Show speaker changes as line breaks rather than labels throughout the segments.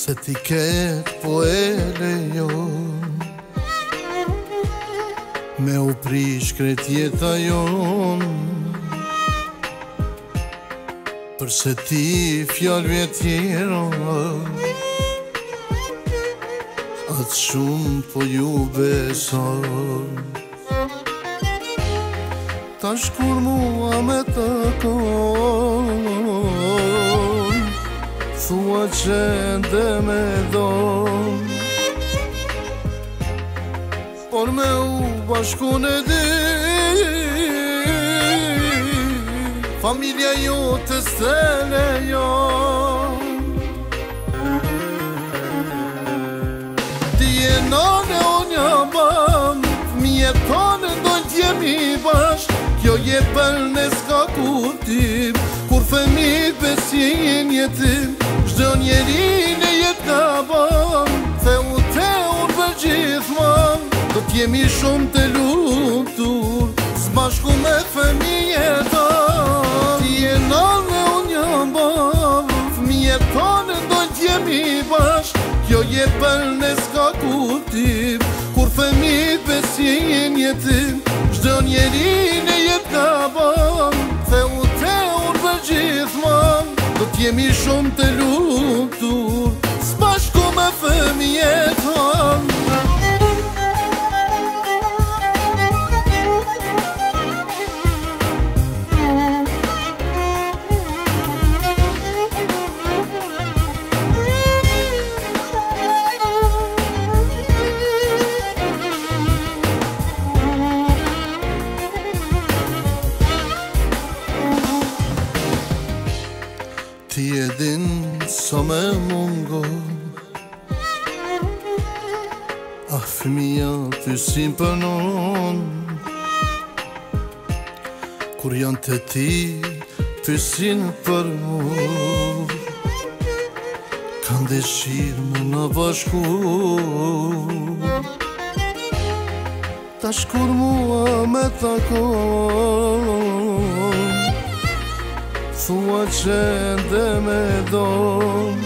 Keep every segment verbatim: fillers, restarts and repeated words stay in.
Se ti ketë po ele jo me u prish kret jeta jon, përse ti fjallëve tjera atë shumë po ju beson. Tash kur mua me takon, thua që ndë me don, por me u bashku në di, familja jo të stele jo. Ti e nane o një bam, fëmije tane ndojnë t'jemi bashk, kjo je për në s'ka kutim, kur fëmijët besin jetim, çdo njeri në jetë ka ban, the u te unë për gjithman, do t'jemi shumë të lumtur, s'bashku me fëmijët tanë. Ti e nane unë jam bam, fëmijët tanë ndojnë t'jemi bashk, kjo je për në s'ka kutim, kur fëmijët besin jetim, çdo njeri në jetë ka ban, the u te unë për gjithman, do t'jemi shumë të lumtur, s'bashku me fëmijët tanë. Ti e din sa me mungo, a fëmija pysin për non, kur janë të ti pysin për mu, kanë dëshirë me në bashku. Tash kur mua me takon, thua që ndë me don,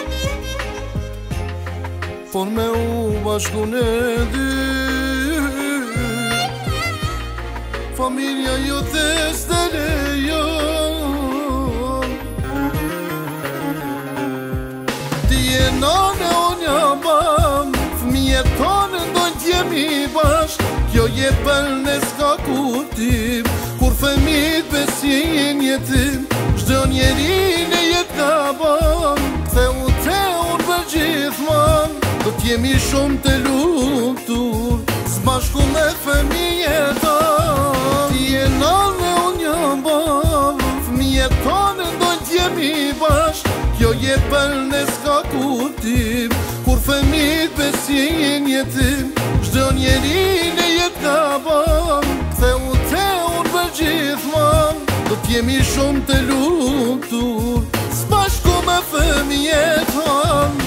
por me u bashku në dy, familja jo të stele jo. Ti e nane o një bam, fëmijët tanë ndojnë t'jemi bashk, kjo je për në s'ka kutim, kur fëmijët besin jetim, çdo njeri në jetë ka ban, the u te unë për gjithman, do t'jemi shumë të lumtur, s'bashku me fëmijët tanë. Ti e nane unë jam bam, fëmijët tanë ndojnë t'jemi bashk, kjo je për në s'ka kutim, kur fëmijët besin jetim, çdo njeri në jetë ka ban, the u te unë për gjithman, do t'jemi shumë të lumtur, s'bashku me fëmijët tanë.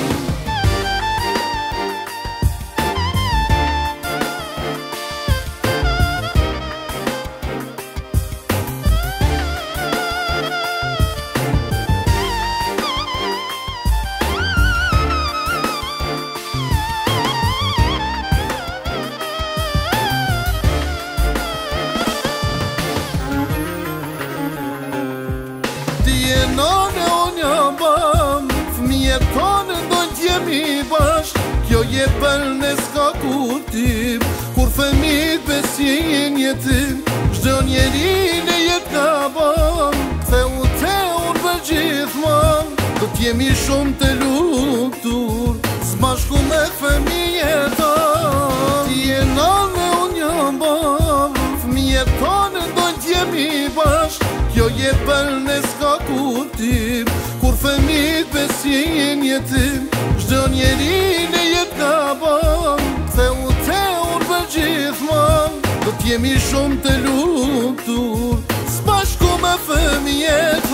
Nane o një bam, fëmijët tanë ndojnë t'jemi bashk, kjo je për në s'ka kutim, kur fëmijët besin jetim, çdo njeri në jetë ka ban, the u te unë për gjithman, do t'jemi shumë të lumtur, s'bashku me fëmijët tanë. Ti e nane o një bam, fëmijët tanë ndojnë t'jemi bashk, kjo je për në s'ka kutim, kur fëmijët besin jetim, çdo njeri në jetë ka ban, the u te unë për gjithman, do t'jemi shumë të lumtur, s'bashku me fëmijët.